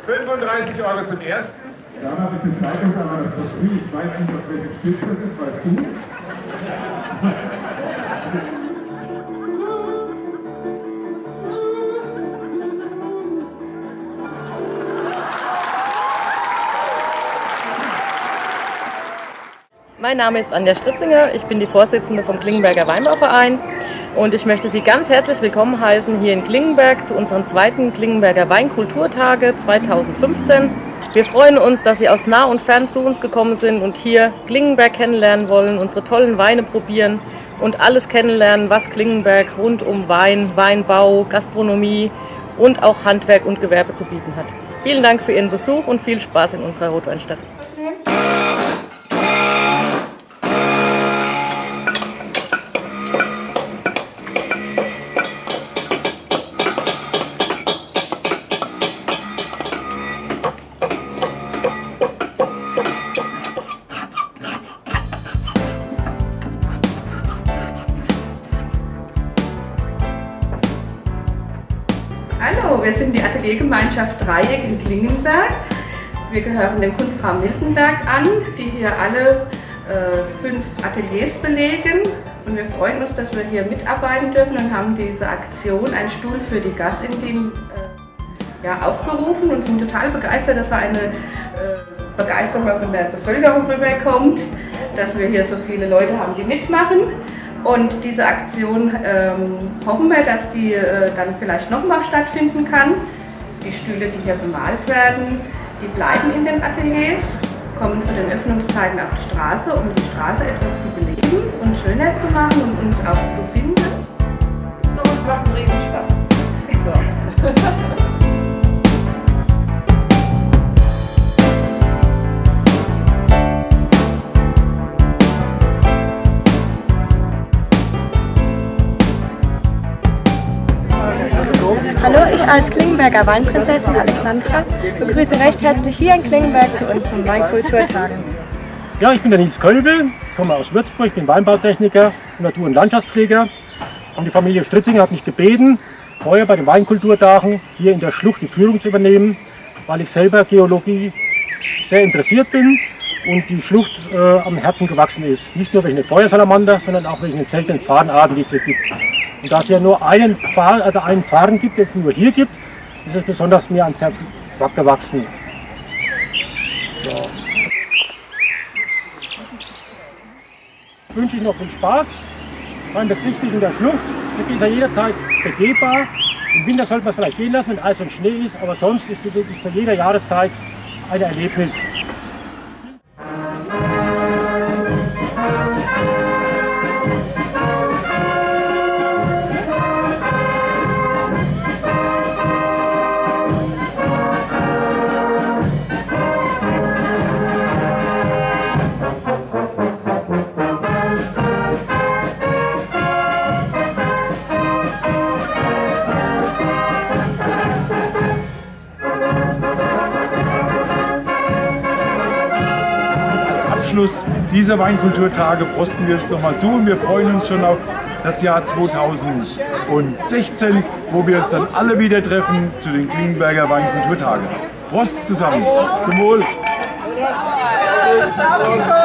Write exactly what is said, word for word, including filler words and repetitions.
fünfunddreißig Euro zum ersten. Da habe ich den Zeitungsamt das Kostüm. Ich weiß nicht, was welches Stück das ist, weißt du? Mein Name ist Anja Stritzinger, ich bin die Vorsitzende vom Klingenberger Weinbauverein und ich möchte Sie ganz herzlich willkommen heißen hier in Klingenberg zu unseren zweiten Klingenberger Weinkulturtage zweitausendfünfzehn. Wir freuen uns, dass Sie aus nah und fern zu uns gekommen sind und hier Klingenberg kennenlernen wollen, unsere tollen Weine probieren und alles kennenlernen, was Klingenberg rund um Wein, Weinbau, Gastronomie und auch Handwerk und Gewerbe zu bieten hat. Vielen Dank für Ihren Besuch und viel Spaß in unserer Rotweinstadt. Hallo, wir sind die Ateliergemeinschaft Dreieck in Klingenberg. Wir gehören dem Kunstraum Miltenberg an, die hier alle äh, fünf Ateliers belegen. Und wir freuen uns, dass wir hier mitarbeiten dürfen und haben diese Aktion Ein Stuhl für die Gassin äh, ja, aufgerufen und sind total begeistert, dass da eine äh, Begeisterung von der Bevölkerung rüberkommt, dass wir hier so viele Leute haben, die mitmachen. Und diese Aktion ähm, hoffen wir, dass die äh, dann vielleicht nochmal stattfinden kann. Die Stühle, die hier bemalt werden, die bleiben in den Ateliers, kommen zu den Öffnungszeiten auf die Straße, um die Straße etwas zu beleben und schöner zu machen und uns auch zu finden. So, uns macht einen Riesenspaß. So. Hallo, ich als Klingenberger Weinprinzessin Alexandra begrüße recht herzlich hier in Klingenberg zu unseren Weinkulturtagen. Ja, ich bin der Nils Kölbe, komme aus Würzburg, ich bin Weinbautechniker, Natur- und Landschaftspfleger. Und die Familie Stritzinger hat mich gebeten, heuer bei den Weinkulturtagen hier in der Schlucht die Führung zu übernehmen, weil ich selber Geologie sehr interessiert bin und die Schlucht äh, am Herzen gewachsen ist. Nicht nur wegen den Feuersalamander, sondern auch wegen den seltenen Farnarten, die es hier gibt. Und da es ja nur einen Farn, also einen Farn gibt, den es nur hier gibt, ist es besonders mir ans Herz gewachsen. Ja. Ich wünsche Ihnen noch viel Spaß beim Besichtigen der Schlucht. Die ist ja jederzeit begehbar. Im Winter sollte man es vielleicht gehen lassen, wenn Eis und Schnee ist, aber sonst ist sie wirklich zu jeder Jahreszeit ein Erlebnis. Abschluss dieser Weinkulturtage prosten wir uns nochmal zu und wir freuen uns schon auf das Jahr zweitausendsechzehn, wo wir uns dann alle wieder treffen zu den Klingenberger Weinkulturtagen. Prost zusammen! Zum Wohl!